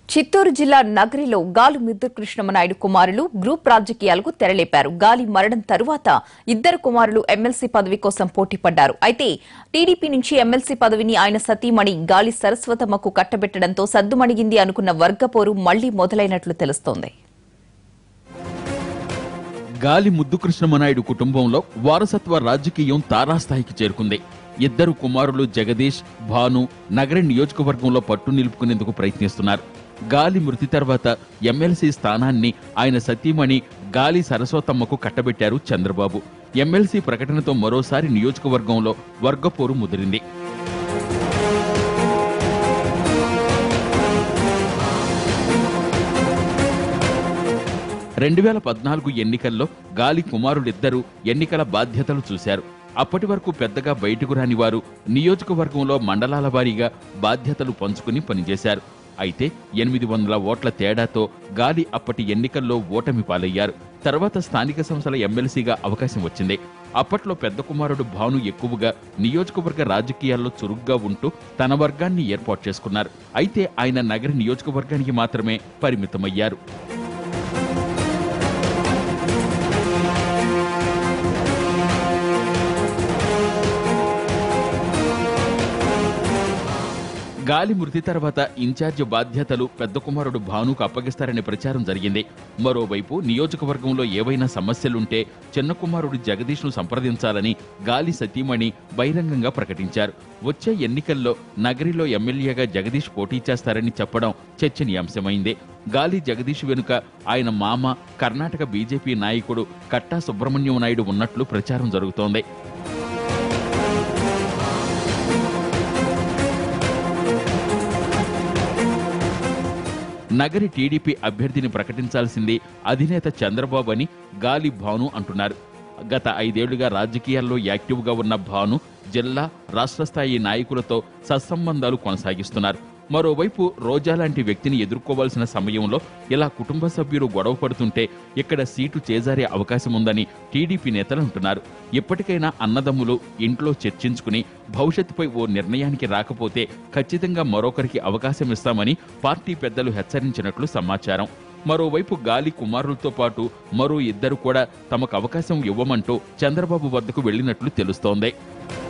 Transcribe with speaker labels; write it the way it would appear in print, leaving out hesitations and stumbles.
Speaker 1: చిత్తూరు జిల్లా నగరిలో గాలి ముద్దు కృష్ణమ నాయుడు కుమారులు గ్రూప్ రాజకీయాలకు తెరలేపారు. గాలి మరణం తరువాత ఇద్దరు కుమారులు ఎమ్మెల్సీ పదవి కోసం పోటీ పడ్డారు. అయితే టీడీపీ నుంచి ఎమ్మెల్సీ పదవిని ఆయన సతీమణి గాలి సరస్వతమ్మకు కట్టబెట్టడంతో సద్దుమణిగింది అనుకున్న వర్గపోరు మళ్లీ మొదలైనట్లు తెలుస్తోంది.
Speaker 2: గాలి ముద్దు కృష్ణమ నాయుడు కుటుంబంలో వారసత్వ రాజకీయం తారాస్థాయికి చేరుకుంది. ఇద్దరు కుమారులు జగదీష్, భాను నగరి నియోజకవర్గంలో పట్టు నిలుపుకునేందుకు ప్రయత్నిస్తున్నారు. గాలి మృతి తర్వాత ఎమ్మెల్సీ స్థానాన్ని ఆయన సతీమణి గాలి సరస్వతమ్మకు కట్టబెట్టారు చంద్రబాబు. ఎమ్మెల్సీ ప్రకటనతో మరోసారి నియోజకవర్గంలో వర్గపోరు ముదిరింది. రెండు 2014 ఎన్నికల్లో గాలి కుమారులిద్దరూ ఎన్నికల బాధ్యతలు చూశారు. అప్పటి వరకు పెద్దగా బయటకు రాని వారు నియోజకవర్గంలో మండలాల వారీగా బాధ్యతలు పంచుకుని పనిచేశారు. అయితే 800 ఓట్ల తేడాతో గాలి అప్పటి ఎన్నికల్లో ఓటమి పాలయ్యారు. తర్వాత స్థానిక సంస్థల ఎమ్మెల్సీగా అవకాశం వచ్చింది. అప్పట్లో పెద్ద కుమారుడు భాను ఎక్కువగా నియోజకవర్గ రాజకీయాల్లో చురుగ్గా ఉంటూ తన వర్గాన్ని ఏర్పాటు చేసుకున్నారు. అయితే ఆయన నగరి నియోజకవర్గానికి మాత్రమే పరిమితమయ్యారు. గాలి మృతి తర్వాత ఇన్ఛార్జ్ బాధ్యతలు పెద్ద కుమారుడు భానుకు అప్పగిస్తారనే ప్రచారం జరిగింది. మరోవైపు నియోజకవర్గంలో ఏవైనా సమస్యలుంటే చిన్న కుమారుడు జగదీష్ను సంప్రదించాలని గాలి సతీమణి బహిరంగంగా ప్రకటించారు. వచ్చే ఎన్నికల్లో నగరిలో ఎమ్మెల్యేగా జగదీష్ పోటీ చేస్తారని చెప్పడం చర్చనీయాంశమైంది. గాలి జగదీష్ వెనుక ఆయన మామ కర్ణాటక బీజేపీ నాయకుడు కట్టా సుబ్రహ్మణ్యం నాయుడు ఉన్నట్లు ప్రచారం జరుగుతోంది. నగరి టీడీపీ అభ్యర్థిని ప్రకటించాల్సింది అధినేత చంద్రబాబు అని గాలి భాను అంటున్నారు. గత 5 ఏళ్లుగా రాజకీయాల్లో యాక్టివ్గా ఉన్న భాను జిల్లా, రాష్ట్ర స్థాయి నాయకులతో సత్సంబంధాలు కొనసాగిస్తున్నారు. మరోవైపు రోజా లాంటి వ్యక్తిని ఎదుర్కోవాల్సిన సమయంలో ఇలా కుటుంబ సభ్యులు గొడవ పడుతుంటే ఇక్కడ సీటు చేజారే అవకాశం ఉందని టీడీపీ నేతలు అంటున్నారు. ఇప్పటికైనా అన్నదమ్ములు ఇంట్లో చర్చించుకుని భవిష్యత్తుపై ఓ నిర్ణయానికి రాకపోతే ఖచ్చితంగా మరొకరికి అవకాశం ఇస్తామని పార్టీ పెద్దలు హెచ్చరించినట్లు సమాచారం. మరోవైపు గాలి కుమారులతో పాటు మరో ఇద్దరు కూడా తమకు అవకాశం ఇవ్వమంటూ చంద్రబాబు వద్దకు వెళ్లినట్లు తెలుస్తోంది.